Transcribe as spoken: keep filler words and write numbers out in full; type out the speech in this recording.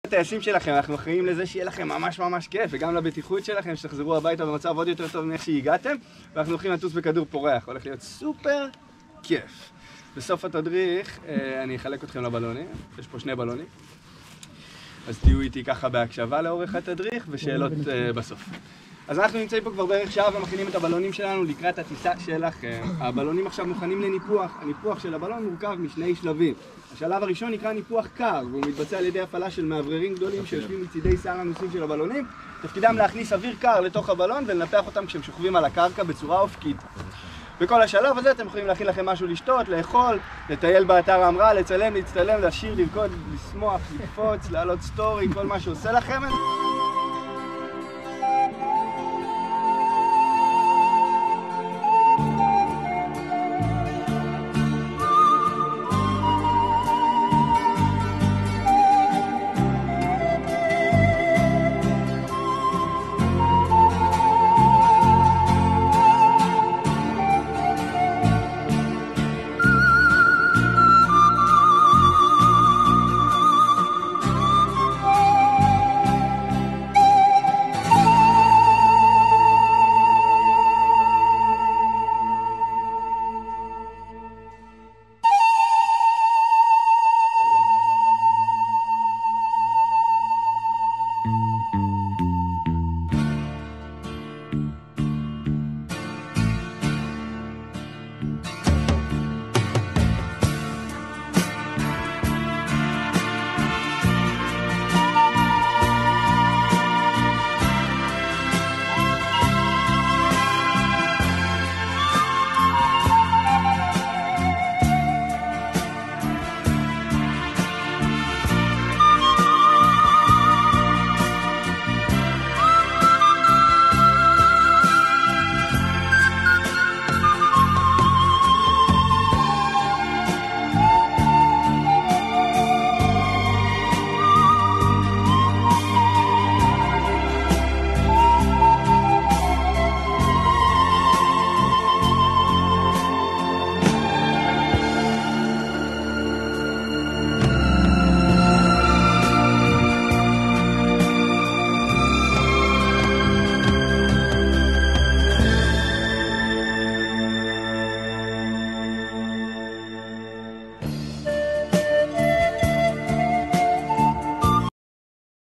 הטייסים שלכם, אנחנו אחראים לזה שיהיה לכם ממש ממש כיף, וגם לבטיחות שלכם, שתחזרו הביתה במצב עוד יותר טוב מאיך שהגעתם, ואנחנו הולכים לטוס בכדור פורח, הולך להיות סופר כיף. בסוף התדריך אני אחלק אתכם לבלונים, יש פה שני בלונים, אז תהיו איתי ככה בהקשבה לאורך התדריך ושאלות בסוף. אז אנחנו נמצאים פה כבר בערך שעה ומכינים את הבלונים שלנו לקראת הטיסה שלכם. הבלונים עכשיו מוכנים לניפוח. הניפוח של הבלון מורכב משני שלבים. השלב הראשון נקרא ניפוח קר, והוא מתבצע על ידי הפעלה של מאווררים גדולים שיושבים מצידי סל הנוסעים של הבלונים. תפקידם להכניס אוויר קר לתוך הבלון ולנפח אותם כשהם שוכבים על הקרקע בצורה אופקית. בכל השלב הזה אתם יכולים להכין לכם משהו לשתות, לאכול, לטייל באתר ההמראה, לצלם, להצטלם, לשיר, לרקוד, לשמוח, לקפוץ, לעלות סטורי, כל מה שעושה לכם.